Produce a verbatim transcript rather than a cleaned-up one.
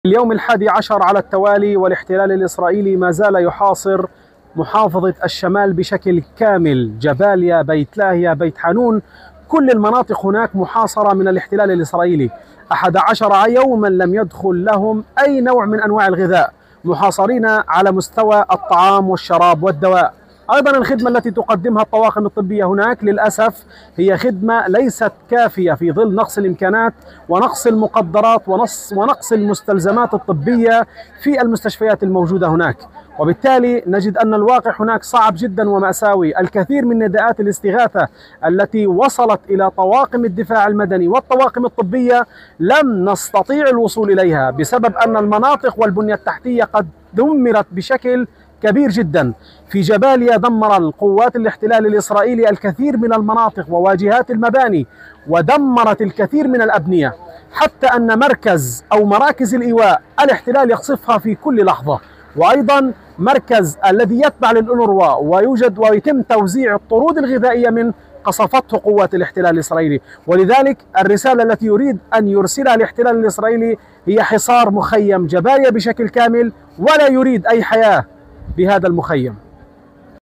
اليوم الحادي عشر على التوالي والاحتلال الإسرائيلي ما زال يحاصر محافظة الشمال بشكل كامل. جباليا، بيت لاهيا، بيت حانون، كل المناطق هناك محاصرة من الاحتلال الإسرائيلي. أحد عشر يوما لم يدخل لهم أي نوع من أنواع الغذاء، محاصرين على مستوى الطعام والشراب والدواء. أيضا الخدمة التي تقدمها الطواقم الطبية هناك للأسف هي خدمة ليست كافية في ظل نقص الإمكانات ونقص المقدرات ونقص ونقص المستلزمات الطبية في المستشفيات الموجودة هناك. وبالتالي نجد أن الواقع هناك صعب جدا ومأساوي. الكثير من نداءات الاستغاثة التي وصلت إلى طواقم الدفاع المدني والطواقم الطبية لم نستطيع الوصول إليها بسبب أن المناطق والبنية التحتية قد دمرت بشكل كبير جدا. في جباليا دمر القوات الاحتلال الإسرائيلي الكثير من المناطق وواجهات المباني، ودمرت الكثير من الأبنية، حتى أن مركز أو مراكز الإيواء الاحتلال يقصفها في كل لحظة. وأيضا مركز الذي يتبع للأونروا ويوجد ويتم توزيع الطرود الغذائية من قصفته قوات الاحتلال الإسرائيلي. ولذلك الرسالة التي يريد أن يرسلها الاحتلال الإسرائيلي هي حصار مخيم جباليا بشكل كامل، ولا يريد أي حياة بهذا المخيم.